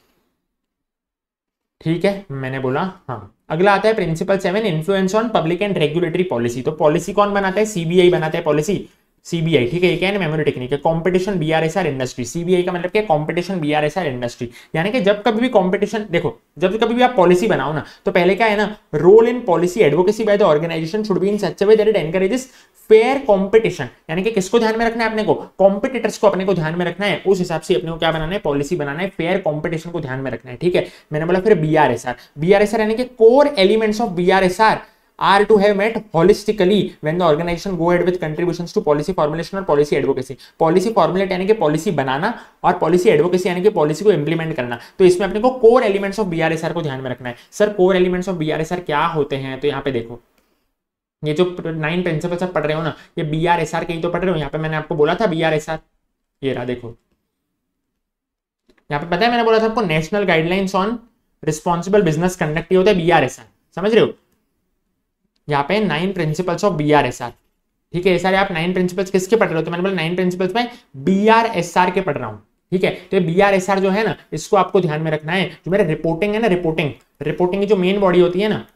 ठीक है, मैंने बोला हाँ। अगला आता है principle 7, influence on public and regulatory policy. तो पॉलिसी कौन बनाता है, सीबीआई बनाता है पॉलिसी, सीबीआई। ठीक है, ये क्या है, मेमोरी टेक्निक है। कंपटीशन बीआरएसआर इंडस्ट्री, सीबीआई का मतलब क्या है, कंपटीशन बीआरएसआर इंडस्ट्री। यानी कि जब कभी भी कंपटीशन, देखो जब कभी भी आप पॉलिसी बनाओ ना, तो पहले क्या है ना, role in policy advocacy by the organisation should be in such a way that it encourages fair competition. यानी कि किसको ध्यान में रखना है अपने को, कॉम्पिटिटर्स को अपने को ध्यान में रखना है, उस हिसाब से अपने को क्या बनाना है, पॉलिसी बनाना है, फेयर कंपटीशन को ध्यान में रखना है। ठीक है, मैंने बोला फिर बीआरएसआर, बीआरएसआर यानी कि core elements of BRSR are to have met holistically when the organization go ahead with contributions to policy formulation और policy advocacy। policy formulate यानी कि पॉलिसी बनाना, और policy advocacy यानी कि पॉलिसी को इंप्लीमेंट करना। तो इसमें अपने को कोर एलिमेंट्स ऑफ बीआरएसआर को ध्यान में रखना है। Sir core elements of BRSR क्या होते हैं, तो यहाँ पे देखो, ये जो 9 प्रिंसिपल्स आप पढ़ रहे हो ना, ये बीआरएसआर के ही तो पढ़ रहे हो। यहाँ पे मैंने आपको बोला था बीआरएसआर, ये रहा देखो, यहाँ पे पता है मैंने बोला था आपको, national guidelines on responsible business conduct, ये होता है बीआरएसआर, समझ रहे हो। यहाँ पे 9 प्रिंसिपल्स ऑफ बीआरएसआर। ठीक है, ये सारे आप 9 प्रिंसिपल्स किसके पढ़ रहे हो, तो मैंने बोला 9 प्रिंसिपल्स में बीआरएसआर के पढ़ रहा हूँ। ठीक है, तो बीआरएसआर जो है ना, इसको आपको ध्यान में रखना है। जो मेरा रिपोर्टिंग है ना, रिपोर्टिंग की जो मेन बॉडी होती है ना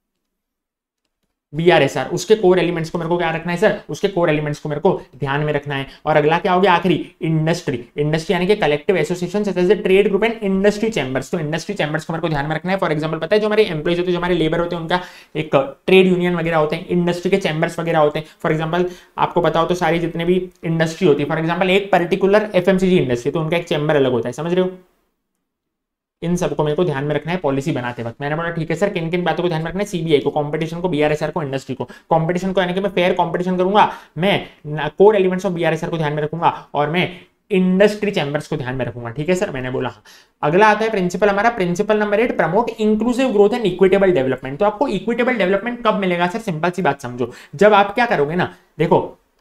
बीआरएसआर, उसके कोर एलिमेंट्स को मेरे को क्या रखना है सर, उसके कोर एलिमेंट्स को मेरे को ध्यान में रखना है। और अगला क्या हो गया आखिरी, इंडस्ट्री, इंडस्ट्री यानी कि collective association such as a trade group and industry chambers. तो इंडस्ट्री चैम्बर्स को मेरे को ध्यान में रखना है। फॉर एग्जांपल पता है, जो हमारे एम्प्लॉइज होते हैं, जो हमारे लेबर होते हैं, उनका एक ट्रेड यूनियन वगैरह होते हैं, इंडस्ट्री के चैम्बर्स वगैरह होते हैं। फॉर एग्जाम्पल आपको पता हो तो सारी जितने भी इंडस्ट्री होती है, फॉर एग्जाम्पल एक पर्टिकुलर एफएमसीजी इंडस्ट्री, तो उनका एक चैम्बर अलग होता है, समझ रहे हो। इन सबको मेरे को ध्यान में रखना है पॉलिसी बनाते वक्त। मैंने बोला ठीक है सर, किन किन बातों को ध्यान में रखना है, सीबीआई को, कंपटीशन को, बीआरएसआर को, इंडस्ट्री को। कंपटीशन को यानी कि मैं फेयर कंपटीशन करूंगा, मैं कोर एलिमेंट्स ऑफ बीआरएसआर को ध्यान में रखूंगा, और मैं इंडस्ट्री चैम्बर्स को ध्यान में रखूंगा। ठीक है सर, मैंने बोला हाँ। अगला आता है प्रिंसिपल हमारा, principle number 8, promote inclusive growth and equitable development. तो आपको इक्विटेबल डेवलपमेंट कब मिलेगा सर, सिंपल सी बात समझो, जब आप क्या करोगे ना, देखो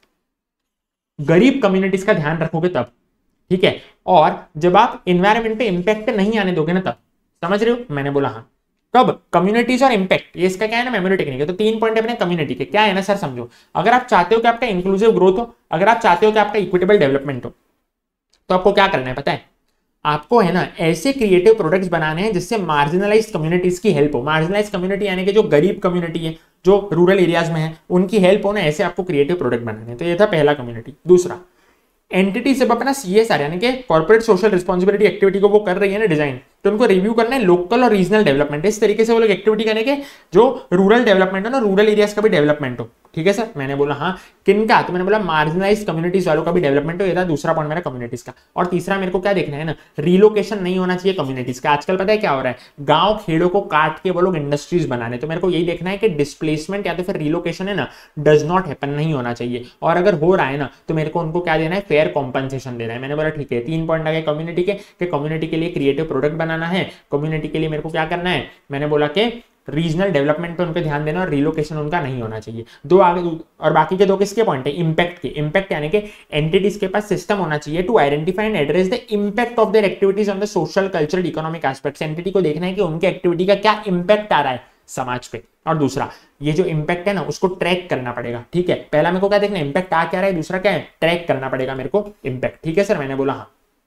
गरीब कम्युनिटीज का ध्यान रखोगे तब, ठीक है, और जब आप इन्वायरमेंट पे इंपैक्ट नहीं आने दोगे ना तब, समझ रहे हो। मैंने बोला हाँ, कब, कम्युनिटीज और इंपैक्ट, ये इसका क्या है ना, मेमोरी टेक्निक है। तो 3 पॉइंट अपने कम्युनिटी के क्या है ना सर, समझो, अगर आप चाहते हो कि आपका इंक्लूसिव ग्रोथ हो, अगर आप चाहते हो कि आपका इक्विटेबल डेवलपमेंट हो, तो आपको क्या करना है पता है, आपको है ना ऐसे क्रिएटिव प्रोडक्ट्स बनाने हैं जिससे मार्जिनलाइज कम्युनिटीज की हेल्प हो। मार्जिनलाइज कम्युनिटी यानी कि जो गरीब कम्युनिटी है, जो रूरल एरियाज में है, उनकी हेल्प हो ना, ऐसे आपको क्रिएटिव प्रोडक्ट बनाने हैं। तो ये था पहला कम्युनिटी। दूसरा, एंटिटी जब अपना सीएसआर यानी कि कॉर्पोरेट सोशल रिस्पॉन्सिबिलिटी एक्टिविटी को वो कर रही है ना डिजाइन, तो उनको रिव्यू करना है लोकल और रीजनल डेवलपमेंट। इस तरीके से वो लोग एक्टिविटी करने के जो रूरल डेवलपमेंट हो ना, रूरल एरियाज का भी डेवलपमेंट हो। ठीक है सर, मैंने बोला हाँ, किनका, तो मैंने बोला मार्जिनलाइज कम्युनिटीज वालों का भी डेवलपमेंट हो, ये था दूसरा पॉइंट मेरा कम्युनिटीज का। और तीसरा मेरे को क्या देखना है ना, रिलोकेशन नहीं होना चाहिए कम्युनिटीज का। आजकल पता है क्या हो रहा है, गांव खेड़ों को काट के वो लोग इंडस्ट्रीज बनाने, तो मेरे को यही देखना है कि डिस्प्लेसमेंट या तो फिर रिलोकेशन है ना, डज नॉट हैपन, नहीं होना चाहिए। और अगर हो रहा है ना, तो मेरे को उनको क्या देना है, फेयर कॉम्पनसेशन देना है। मैंने बोला ठीक है, 3 पॉइंट आ गए कम्युनिटी के, कम्युनिटी के लिए क्रिएटिव प्रोडक्ट बनाना है, कम्युनिटी के लिए मेरे को क्या करना है, मैंने बोला कि रीजनल डेवलपमेंट पे उनके ध्यान देना, और रिलोकेशन उनका नहीं होना चाहिए। 2 आगे, और बाकी के 2 किसके पॉइंट है, इंपैक्ट के। इंपैक्ट यानी कि एंटिटीज के पास सिस्टम होना चाहिए to identify and address the impact of their activities on the social cultural economic aspects. Entity को देखना है कि उनके एक्टिविटी का क्या इंपैक्ट आ रहा है समाज पे। और दूसरा, ये जो इंपैक्ट है ना, उसको ट्रैक करना पड़ेगा। ठीक है, पहला मेरे को क्या देखना है, इंपैक्ट आ क्या रहा है, दूसरा क्या है, ट्रैक करना पड़ेगा मेरे को इंपैक्ट। ठीक है सर, मैंने बोला हाँ।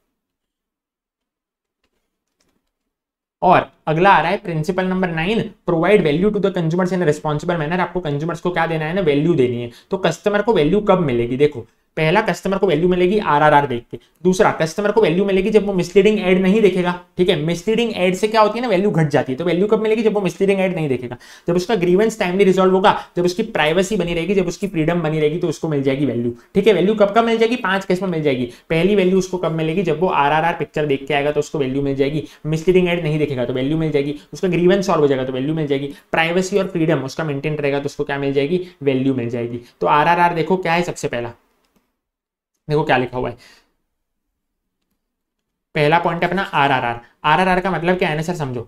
और अगला आ रहा है principle number 9, provide value to the consumers in responsible manner. आपको कंज्यूमर्स को क्या देना है ना, वैल्यू देनी है। तो कस्टमर को वैल्यू कब मिलेगी, देखो पहला, कस्टमर को वैल्यू मिलेगी आरआरआर देख के। दूसरा, कस्टमर को वैल्यू मिलेगी जब वो मिसलीडिंग एड नहीं देखेगा। ठीक है, मिसलीडिंग एड से क्या होती है ना, वैल्यू घट जाती है। तो वैल्यू कब मिलेगी, जब वो मिसलीडिंग एड नहीं देखेगा, जब उसका ग्रीवेंस टाइमली रिजॉल्व होगा, जब उसकी प्राइवेसी बनी रहेगी, जब उसकी फ्रीडम बनी रहेगी, तो उसको मिल जाएगी वैल्यू। ठीक है, वैल्यू कब कब मिल जाएगी, 5 केस में मिल जाएगी। पहली वैल्यू उसको कब मिलेगी, जब वो आरआरआर पिक्चर देख के आएगा तो उसको वैल्यू मिल जाएगी। मिसलीडिंग एड नहीं देखेगा तो वैल्यू मिल जाएगी। उसका ग्रीवेंस सॉल्व हो जाएगा तो वैल्यू मिल जाएगी। प्राइवेसी और फ्रीडम उसका मेंटेन रहेगा तो उसको क्या मिल जाएगी, वैल्यू मिल जाएगी। तो आरआरआर देखो क्या है, सबसे पहला देखो क्या लिखा हुआ है। पहला पॉइंट है अपना आरआरआर। आरआरआर का मतलब क्या है ना सर, समझो।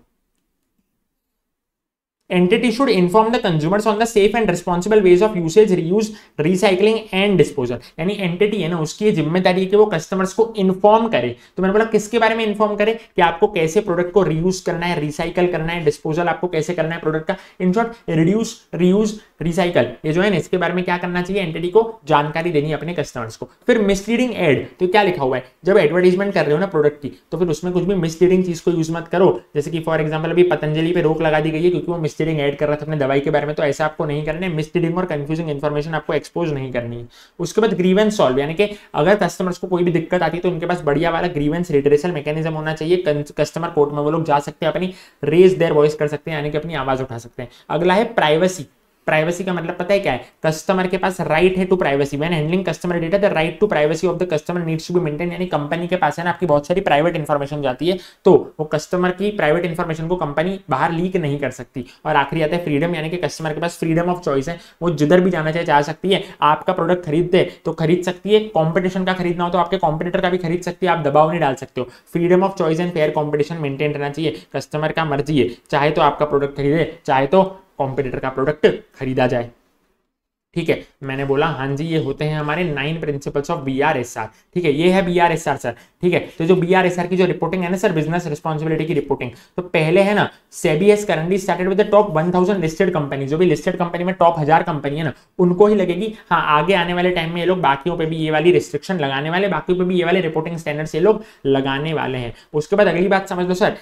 Entity should inform the consumers on the safe and responsible ways of usage, reuse, recycling and disposal। यानी एंटिटी है ना, उसकी ये जिम्मेदारी है कि वो कस्टमर्स को इन्फॉर्म करे। तो मैंने बोला किसके बारे में इन्फॉर्म करे, कि आपको कैसे प्रोडक्ट को रीयूज करना है, रिसाइकल करना है, डिस्पोजल आपको कैसे करना है प्रोडक्ट का। In short, reduce, reuse, recycle, ये जो है ना, इसके बारे में क्या करना चाहिए, एंटिटी को जानकारी देनी है अपने कस्टमर्स को। फिर मिसलीडिंग एड, तो क्या लिखा हुआ है, जब एडवर्टाइजमेंट कर रहे हो ना प्रोडक्ट की, तो फिर उसमें कुछ भी मिसलीडिंग चीज को यूज मत करो। जैसे कि फॉर एग्जाम्पल अभी पतंजलि पे रोक लगा दी गई है क्योंकि वो मिसलीडिंग ऐड कर रहा था अपने दवाई के बारे में, तो ऐसा आपको नहीं करना है। मिसलीडिंग और कंफ्यूजिंग इन्फॉर्मेशन आपको एक्सपोज नहीं करनी है। उसके बाद ग्रीवेंस सॉल्व, यानी कि अगर कस्टमर्स को कोई भी दिक्कत आती है तो उनके पास बढ़िया वाला ग्रीवेंस रिड्रेसल मैकेनिज्म होना चाहिए। कस्टमर कोर्ट में वो लोग जा सकते हैं, अपनी रेज देयर वॉइस कर सकते हैं, यानी कि अपनी आवाज उठा सकते हैं। अगला है प्राइवेसी। प्राइवेसी का मतलब पता है क्या है, कस्टमर के पास राइट है to privacy. When handling customer data the right to privacy of the customer needs to be maintain. यानी कंपनी के पास है ना आपकी बहुत सारी प्राइवेट इंफॉर्मेशन जाती है, तो वो कस्टमर की प्राइवेट इंफॉर्मेशन को कंपनी बाहर लीक नहीं कर सकती। और आखिरी आता है फ्रीडम, यानी कि कस्टमर के पास फ्रीडम ऑफ चॉइस है, वो जिधर भी जाना चाहे जा सकती है। आपका प्रोडक्ट खरीद दे तो खरीद सकती है, कॉम्पिटिशन का खरीदना हो तो आपके कॉम्पिटिटर का भी खरीद सकती है, आप दबाव नहीं डाल सकते हो। Freedom of choice and fair competition maintain रहना चाहिए। कस्टमर का मर्जी है, चाहे तो आपका प्रोडक्ट खरीदे, चाहे तो कॉम्पिटिटर का प्रोडक्ट खरीदा जाए। ठीक है, मैंने बोला हाँ जी, ये होते हैं हमारे 9 प्रिंसिपल्स ऑफ BRSR। ठीक है, ये है BRSR सर। ठीक है, तो जो BRSR की जो रिपोर्टिंग है ना सर, बिजनेस रिस्पॉन्सिबिलिटी की रिपोर्टिंग, तो पहले है ना, SEBI has currently started with the top 1000 listed company. जो भी लिस्टेड कंपनी में टॉप 1000 कंपनी है ना, उनको ही लगेगी। हाँ, आगे आने वाले टाइम में ये लोग बाकियों पे भी ये वाली रिस्ट्रिक्शन लगाने वाले, बाकियों पे भी ये वाले रिपोर्टिंग स्टैंडर्ड्स ये लोग लगाने वाले हैं। उसके बाद अगली बात समझ लो सर,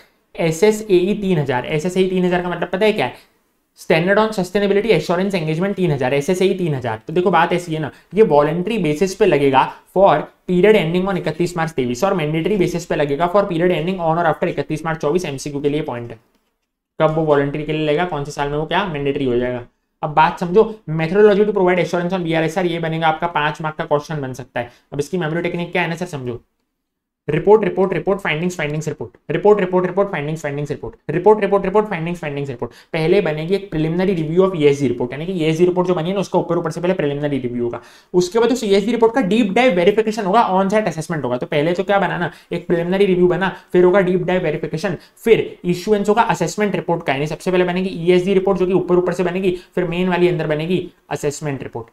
SSAE 3000। SSAE 3000 का मतलब पता है क्या है, standard on sustainability assurance engagement 3000, SSAE 3000। तो देखो बात ऐसी है ना, ये वॉलंटरी बेसिस पे लगेगा for period ending on 31 March 23 और मैंडेटरी बेसिस पे लगेगा फॉर पीरियड एंडिंग ऑन और आफ्टर 31 मार्च 24। MCQ के लिए पॉइंट है, कब वो वॉलंटरी के लिए लगेगा, कौन से साल में वो क्या मैंडेटरी हो जाएगा। अब बात समझो, methodology to provide assurance on BRSR, ये बनेगा आपका 5 मार्क का क्वेश्चन बन सकता है। अब इसकी मेमोरी टेक्निक क्या है ना सर, समझो। Report report report findings findings report, report report report findings findings report, report report report findings findings report. पहले बनेगी एक preliminary review of ESG report, यानी कि ESG रिपोर्ट जो बनी है ना, उसका ऊपर से पहले प्रिलिमिनरी रिव्यू होगा। उसके बाद उस ESG रिपोर्ट का डीप डाइव वेरिफिकेशन होगा, ऑन साइट असेसमेंट होगा। तो पहले तो क्या बनाना, एक प्रिलिमिनरी रिव्यू बना, फिर होगा डीप डाइव वेरिफिकेशन, फिर इश्यूएंस होगा असेसमेंट रिपोर्ट का। यानी सबसे पहले बनेगी ESG रिपोर्ट जो कि ऊपर से बनेगी, फिर मेन वाली अंदर बनेगी असेसमेंट रिपोर्ट,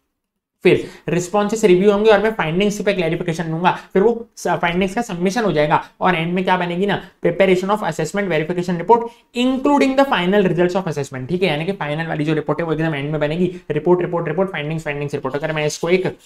फिर रिस्पॉन्सेस रिव्यू होंगे और मैं फाइंडिंग्स पे क्लैरिफिकेशन दूंगा, फिर वो फाइंडिंग्स का सबमिशन हो जाएगा और एंड में क्या बनेगी ना, preparation of assessment verification report including the final results of assessment. ठीक है, यानी कि फाइनल वाली जो रिपोर्ट है वो एकदम एंड में बनेगी। Report report report findings findings report. अगर मैं इसको एक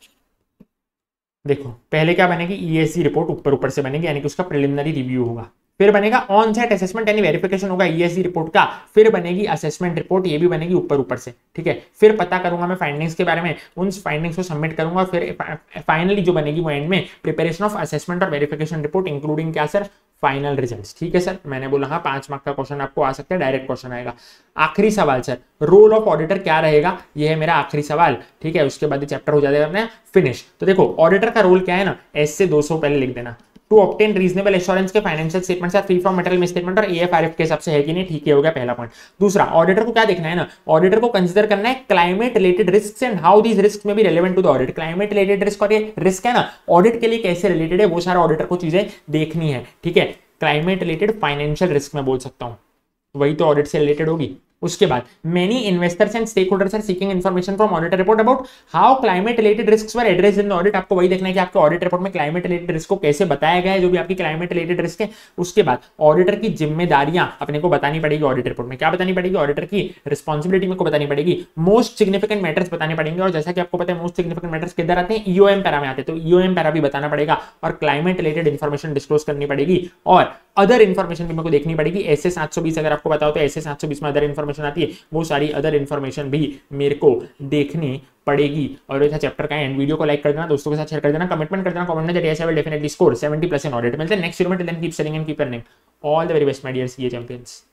देखो, पहले क्या बनेगी, ESG रिपोर्ट ऊपर से बनेगी, यानी कि उसका प्रिलिमिनरी रिव्यू होगा, फिर बनेगा ऑन साइट असेसमेंट यानी वेरिफिकेशन होगा ESG रिपोर्ट का, फिर बनेगी असेसमेंट रिपोर्ट, ये भी बनेगी ऊपर से। ठीक है, फिर पता करूंगा मैं फाइंडिंग्स के बारे में, उन फाइंडिंग्स को सबमिट करूंगा, फिर फाइनली जो बनेगी वो एंड में प्रिपरेशन ऑफ असेसमेंट और वेरिफिकेशन रिपोर्ट इंक्लूडिंग क्या सर, फाइनल रिजल्ट्स। ठीक है सर, मैंने बोला हाँ 5 मार्क का क्वेश्चन आपको आ सकता है, डायरेक्ट क्वेश्चन आएगा। आखिरी सवाल सर, रोल ऑफ ऑडिटर क्या रहेगा, ये है मेरा आखिरी सवाल। ठीक है, उसके बाद चैप्टर हो जाएगा अपने फिनिश। तो देखो ऑडिटर का रोल क्या है ना, S से 200 पहले लिख देना। टू ऑब्टेन रीजनेबल एश्योरेंस के financial statements are free from material misstatement और AFRF के हिसाब से है कि नहीं, ठीक है, हो गया पहला पॉइंट। दूसरा, ऑडिटर को क्या देखना है ना, ऑडिटर को कंसीडर करना है climate related risks and how these risks may be relevant to the audit. Climate related risk और ये रिस्क है ना, ऑडिट के लिए कैसे रिलेटेड है, वो सारा ऑडिटर को चीजें देखनी है। ठीक है, क्लाइमेट रिलेटेड फाइनेंशियल रिस्क में बोल सकता हूं, वही तो ऑडिट से रिलेटेड होगी। उसके बाद many investors and stakeholders are seeking information from audit report about how climate related risks were addressed in the audit. आपको वही देखना है कि आपके ऑडिट रिपोर्ट में क्लाइमेट रिलेटेड रिस्क को कैसे बताया गया है, जो भी आपकी क्लाइमेट रिलेटेड रिस्क है। उसके बाद ऑडिटर की जिम्मेदारियां अपने को बतानी पड़ेगी ऑडिट रिपोर्ट में, क्या बतानी पड़ेगी, ऑडिटर की रिस्पॉन्सिबिलिटी में को बतानी पड़ेगी, मोस्ट सिग्निफिकेंट मैटर्स बताने पड़ेंगे। और जैसा कि आपको पता है मोस्ट सिग्निफिकेंट मैटर्स किधर आते हैं, EOM पैरा में आते हैं, तो EOM पैरा भी बताना पड़ेगा और क्लाइमेट रिलेटेड इन्फॉर्मेशन डिस्क्लोज करनी पड़ेगी और अदर इन्फॉर्मेशन भी मेरे को देखनी पड़ेगी। SS 720 अगर आपको बताओ तो SS 720 में अदर इन्फॉर्मेशन आती है, वो सारी अदर इन्फॉर्मेशन भी मेरे को देखनी पड़ेगी। और ये था चैप्टर का एंड। वीडियो को लाइक कर देना, दोस्तों के साथ शेयर कर देना, कमिटमेंट कर देना कमेंट में that yes I will definitely score 70+ in audit. मिलते हैं नेक्स्ट वीडियो में, till then keep studying and keep learning. All the very best my dear CA champions.